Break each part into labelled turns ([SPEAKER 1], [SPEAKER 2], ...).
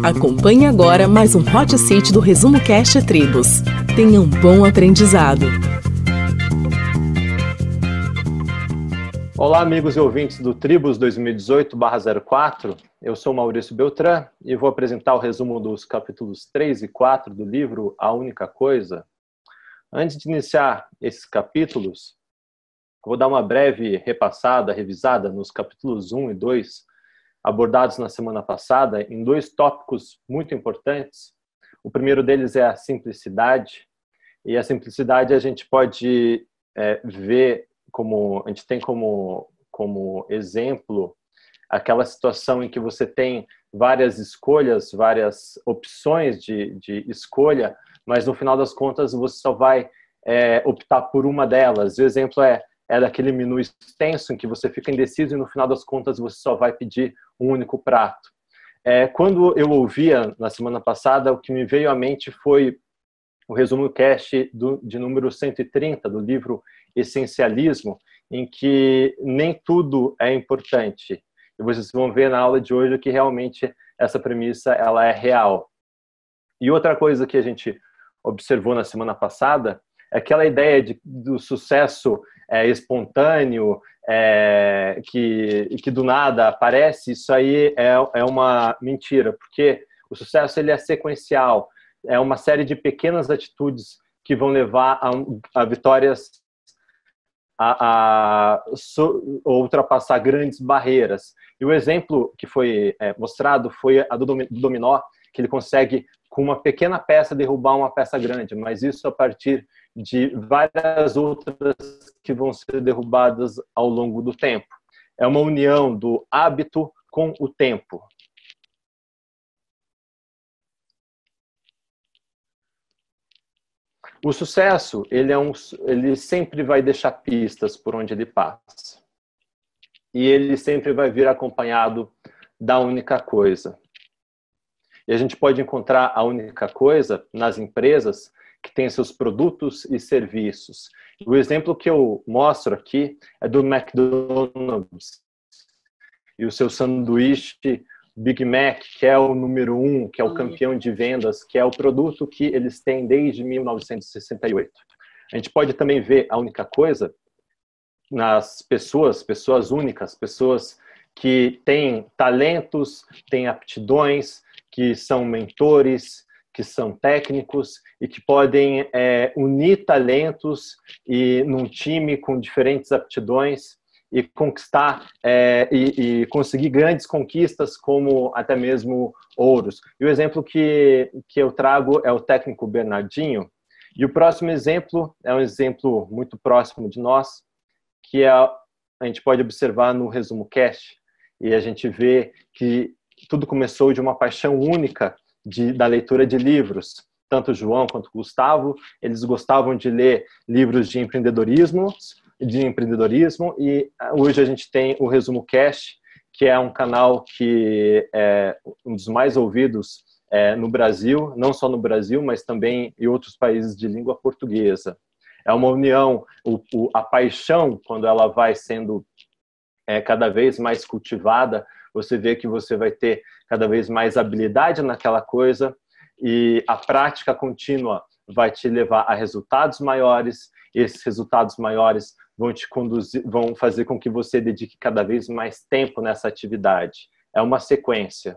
[SPEAKER 1] Acompanhe agora mais um Hot Seat do Resumo Cast Tribos. Tenha um bom aprendizado.
[SPEAKER 2] Olá, amigos e ouvintes do Tribos 2018/04. Eu sou Maurício Beltrán e vou apresentar o resumo dos capítulos 3 e 4 do livro A Única Coisa. Antes de iniciar esses capítulos, vou dar uma breve revisada nos capítulos 1 e 2, abordados na semana passada, em dois tópicos muito importantes. O primeiro deles é a simplicidade, e a simplicidade a gente pode ver a gente tem como exemplo aquela situação em que você tem várias escolhas, várias opções de escolha, mas no final das contas você só vai optar por uma delas. O exemplo é daquele menu extenso em que você fica indeciso e no final das contas você só vai pedir um único prato. Quando eu ouvia na semana passada, o que me veio à mente foi o resumo cast de número 130 do livro Essencialismo, em que nem tudo é importante. E vocês vão ver na aula de hoje que realmente essa premissa ela é real. E outra coisa que a gente observou na semana passada é aquela ideia do sucesso espontâneo, que do nada aparece. Isso aí é uma mentira, porque o sucesso ele é sequencial, é uma série de pequenas atitudes que vão levar a vitórias, a ultrapassar grandes barreiras. E o exemplo que foi mostrado foi a do dominó, que ele consegue, com uma pequena peça, derrubar uma peça grande, mas isso a partir de várias outras que vão ser derrubadas ao longo do tempo. É uma união do hábito com o tempo. O sucesso, ele sempre vai deixar pistas por onde ele passa. E ele sempre vai vir acompanhado da única coisa. E a gente pode encontrar a única coisa nas empresas que têm seus produtos e serviços. O exemplo que eu mostro aqui é do McDonald's e o seu sanduíche Big Mac, que é o número 1, que é o campeão de vendas, que é o produto que eles têm desde 1968. A gente pode também ver a única coisa nas pessoas únicas, pessoas que têm talentos, têm aptidões, que são mentores, que são técnicos e que podem unir talentos num time com diferentes aptidões e conquistar e conseguir grandes conquistas, como até mesmo ouros. E o exemplo que eu trago é o técnico Bernardinho. E o próximo exemplo é um exemplo muito próximo de nós, que a gente pode observar no resumo cast, e a gente vê que tudo começou de uma paixão única da leitura de livros. Tanto o João quanto o Gustavo, eles gostavam de ler livros de empreendedorismo, e hoje a gente tem o Resumo Cast, que é um canal que é um dos mais ouvidos no Brasil, não só no Brasil, mas também em outros países de língua portuguesa. É uma união, a paixão, quando ela vai sendo cada vez mais cultivada, você vê que você vai ter cada vez mais habilidade naquela coisa e a prática contínua vai te levar a resultados maiores. E esses resultados maiores vão fazer com que você dedique cada vez mais tempo nessa atividade. É uma sequência.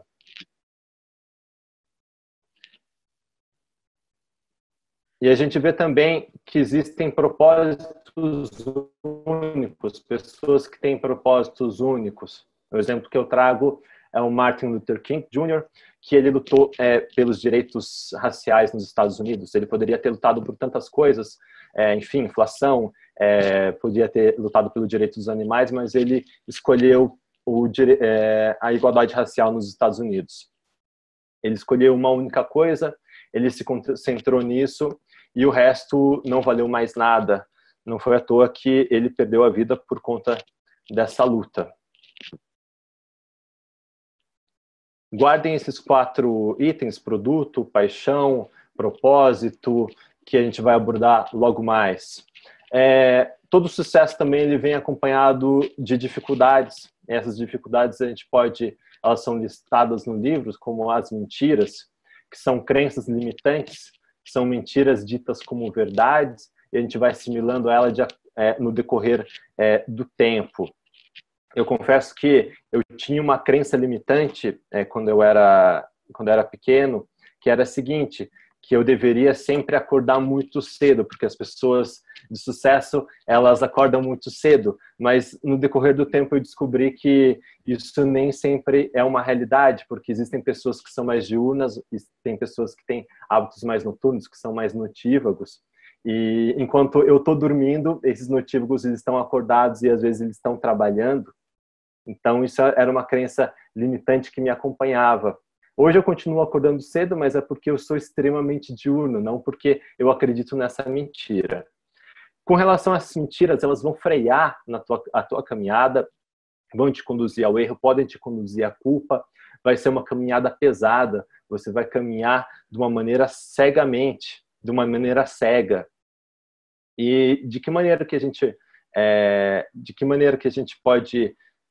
[SPEAKER 2] E a gente vê também que existem propósitos únicos, pessoas que têm propósitos únicos. O exemplo que eu trago é o Martin Luther King Jr., que ele lutou pelos direitos raciais nos Estados Unidos. Ele poderia ter lutado por tantas coisas, enfim, inflação, podia ter lutado pelo direito dos animais, mas ele escolheu a igualdade racial nos Estados Unidos. Ele escolheu uma única coisa, ele se concentrou nisso e o resto não valeu mais nada. Não foi à toa que ele perdeu a vida por conta dessa luta. Guardem esses 4 itens: produto, paixão, propósito, que a gente vai abordar logo mais. Todo sucesso também ele vem acompanhado de dificuldades. Essas dificuldades elas são listadas no livro como as mentiras, que são crenças limitantes, que são mentiras ditas como verdades, e a gente vai assimilando ela no decorrer do tempo. Eu confesso que eu tinha uma crença limitante quando eu era pequeno, que era a seguinte, que eu deveria sempre acordar muito cedo, porque as pessoas de sucesso, elas acordam muito cedo, mas no decorrer do tempo eu descobri que isso nem sempre é uma realidade, porque existem pessoas que são mais diurnas, e tem pessoas que têm hábitos mais noturnos, que são mais notívagos, e enquanto eu estou dormindo, esses notívagos eles estão acordados e às vezes eles estão trabalhando. Então isso era uma crença limitante que me acompanhava. Hoje eu continuo acordando cedo, mas é porque eu sou extremamente diurno, não porque eu acredito nessa mentira. Com relação a essas mentiras, elas vão frear a tua caminhada, vão te conduzir ao erro, podem te conduzir à culpa, vai ser uma caminhada pesada, você vai caminhar de uma maneira cegamente, de uma maneira cega. E de que maneira que a gente pode...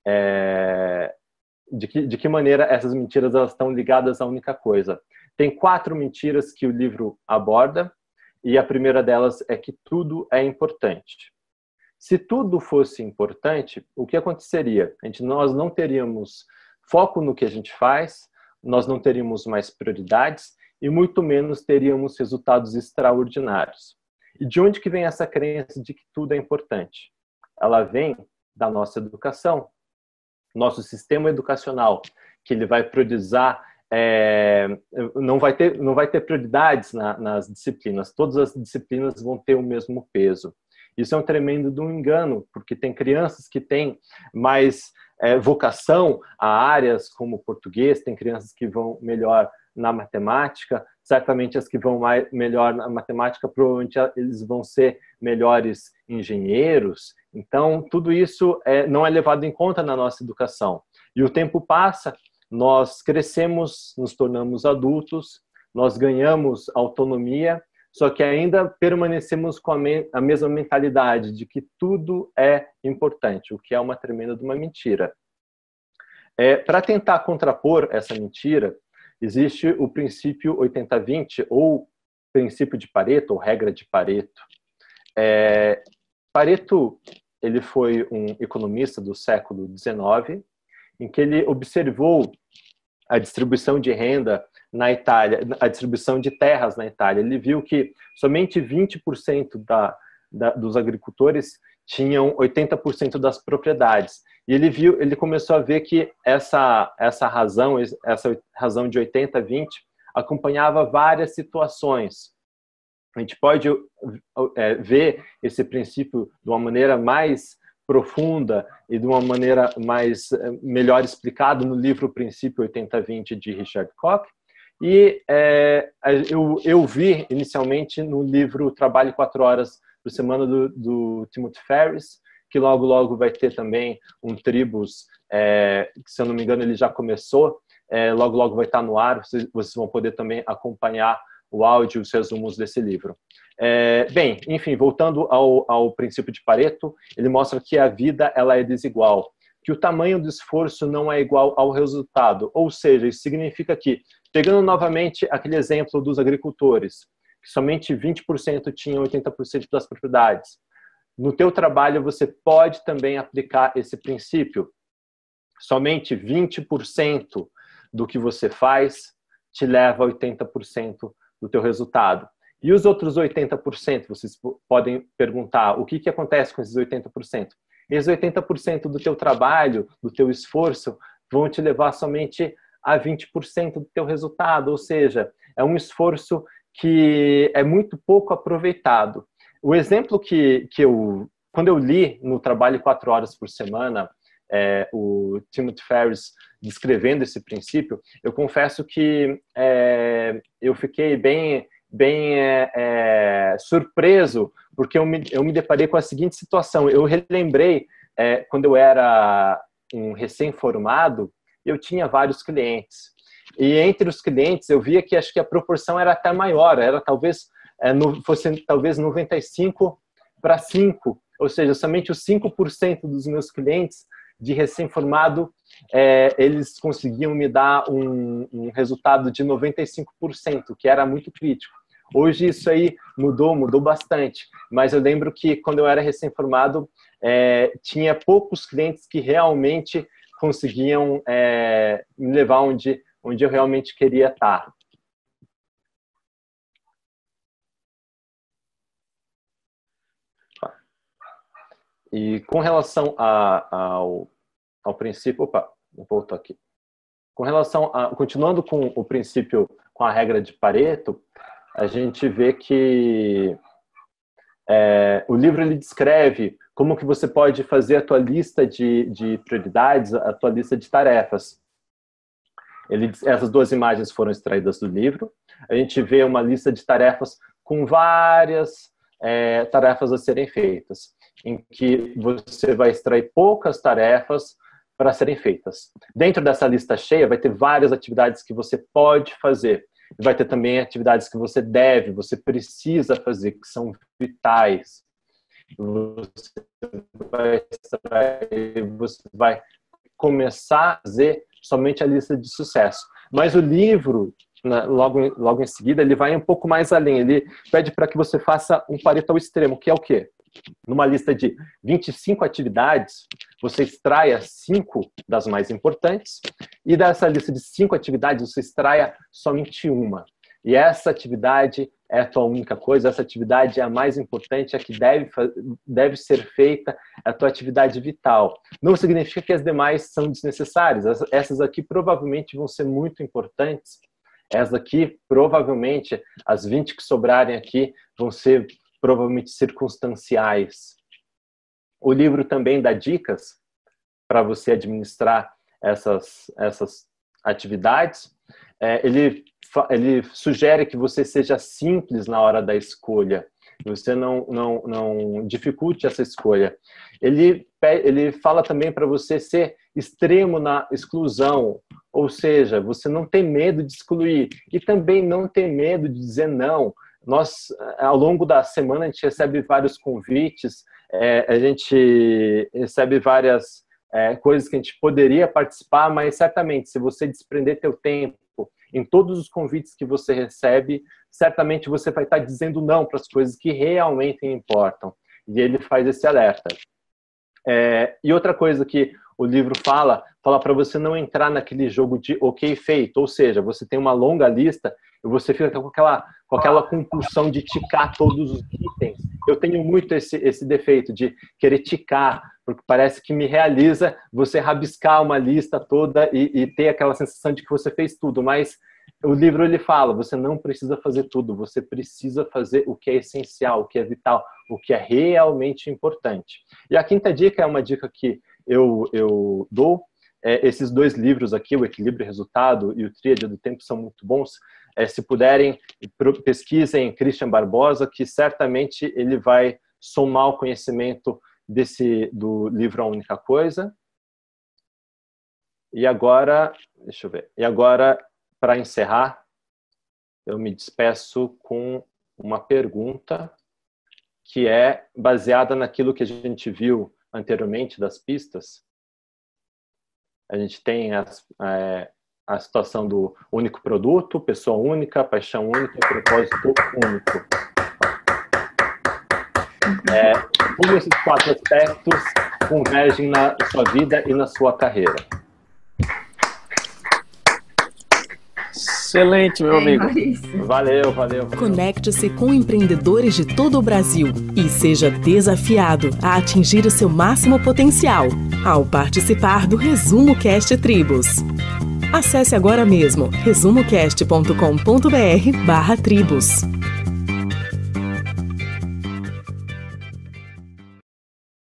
[SPEAKER 2] De que maneira essas mentiras elas estão ligadas à única coisa? Tem 4 mentiras que o livro aborda, e a primeira delas é que tudo é importante. Se tudo fosse importante, o que aconteceria? Nós não teríamos foco no que a gente faz, nós não teríamos mais prioridades e muito menos teríamos resultados extraordinários. E de onde que vem essa crença de que tudo é importante? Ela vem da nossa educação. Nosso sistema educacional, que ele vai priorizar, não vai ter prioridades nas disciplinas. Todas as disciplinas vão ter o mesmo peso. Isso é um tremendo de um engano, porque tem crianças que têm mais vocação a áreas como português, tem crianças que vão melhor na matemática, certamente as que vão melhor na matemática, provavelmente eles vão ser melhores engenheiros. Então, tudo isso não é levado em conta na nossa educação. E o tempo passa, nós crescemos, nos tornamos adultos, nós ganhamos autonomia, só que ainda permanecemos com a mesma mentalidade de que tudo é importante, o que é uma tremenda de uma mentira. Para tentar contrapor essa mentira, existe o princípio 80-20, ou princípio de Pareto, ou regra de Pareto. Pareto, ele foi um economista do século XIX, em que ele observou a distribuição de renda na Itália, a distribuição de terras na Itália. Ele viu que somente 20% dos agricultores tinham 80% das propriedades. E ele começou a ver que essa razão de 80-20 acompanhava várias situações. A gente pode ver esse princípio de uma maneira mais profunda e de uma maneira melhor explicada no livro Princípio 80-20 de Richard Koch. E eu vi inicialmente no livro Trabalhe 4 Horas por Semana do Timothy Ferriss, que logo vai ter também um Tribus, que se eu não me engano ele já começou, logo vai estar no ar, vocês vão poder também acompanhar o áudio e os resumos desse livro. Bem, enfim, voltando ao princípio de Pareto, ele mostra que a vida ela é desigual, que o tamanho do esforço não é igual ao resultado, ou seja, isso significa que, pegando novamente aquele exemplo dos agricultores, que somente 20% tinham 80% das propriedades, no teu trabalho você pode também aplicar esse princípio. Somente 20% do que você faz te leva a 80% do teu resultado. E os outros 80%, vocês podem perguntar, o que acontece com esses 80%? Esses 80% do teu trabalho, do teu esforço, vão te levar somente a 20% do teu resultado, ou seja, é um esforço que é muito pouco aproveitado. O exemplo quando eu li no Trabalho 4 Horas por Semana, o Timothy Ferriss descrevendo esse princípio, eu confesso que eu fiquei bem surpreso, porque eu me deparei com a seguinte situação. Eu relembrei, quando eu era um recém-formado, eu tinha vários clientes. E entre os clientes, eu via que acho que a proporção era até maior, fosse talvez 95-5, ou seja, somente os 5% dos meus clientes de recém-formado, eles conseguiam me dar um resultado de 95%, que era muito crítico. Hoje isso aí mudou bastante, mas eu lembro que quando eu era recém-formado, tinha poucos clientes que realmente conseguiam me levar onde eu realmente queria estar. E com relação ao princípio... Opa, voltou aqui. Com relação continuando com o princípio, com a regra de Pareto, a gente vê que o livro ele descreve como que você pode fazer a tua lista de prioridades, a tua lista de tarefas. Essas duas imagens foram extraídas do livro. A gente vê uma lista de tarefas com várias tarefas a serem feitas, em que você vai extrair poucas tarefas para serem feitas. Dentro dessa lista cheia vai ter várias atividades que você pode fazer. Vai ter também atividades que você precisa fazer, que são vitais. Você vai começar a fazer somente a lista de sucesso. Mas o livro, logo em seguida, ele vai um pouco mais além. Ele pede para que você faça um Pareto ao extremo, que é o quê? Numa lista de 25 atividades, você extraia 5 das mais importantes e dessa lista de 5 atividades você extraia somente uma. E essa atividade é a tua única coisa, essa atividade é a mais importante, é a que deve ser feita, é a tua atividade vital. Não significa que as demais são desnecessárias, essas aqui provavelmente vão ser muito importantes. Essas aqui, provavelmente, as 20 que sobrarem aqui vão ser provavelmente circunstanciais. O livro também dá dicas para você administrar essas atividades. Ele sugere que você seja simples na hora da escolha. Você não dificulte essa escolha. Ele fala também para você ser extremo na exclusão, ou seja, você não tem medo de excluir e também não tem medo de dizer não. Nós, ao longo da semana, a gente recebe vários convites, a gente recebe várias coisas que a gente poderia participar, mas certamente, se você desprender teu tempo em todos os convites que você recebe, certamente você vai estar dizendo não para as coisas que realmente importam. E ele faz esse alerta. E outra coisa que o livro fala para você não entrar naquele jogo de ok feito, ou seja, você tem uma longa lista e você fica com aquela compulsão de ticar todos os itens. Eu tenho muito esse defeito de querer ticar, porque parece que me realiza você rabiscar uma lista toda e ter aquela sensação de que você fez tudo, mas o livro ele fala, você não precisa fazer tudo, você precisa fazer o que é essencial, o que é vital, o que é realmente importante. E a quinta dica é uma dica que eu dou. Esses dois livros aqui, o Equilíbrio e Resultado e o Tríade do Tempo, são muito bons. Se puderem, pesquisem Christian Barbosa, que certamente ele vai somar o conhecimento do livro A Única Coisa. E agora, deixa eu ver. E agora, para encerrar, eu me despeço com uma pergunta que é baseada naquilo que a gente viu anteriormente das pistas. A gente tem a situação do único produto, pessoa única, paixão única, propósito único. Como esses 4 aspectos convergem na sua vida e na sua carreira?
[SPEAKER 3] Excelente, meu amigo.
[SPEAKER 2] Valeu.
[SPEAKER 1] Conecte-se com empreendedores de todo o Brasil e seja desafiado a atingir o seu máximo potencial ao participar do Resumo Cast Tribos. Acesse agora mesmo resumocast.com.br/tribos.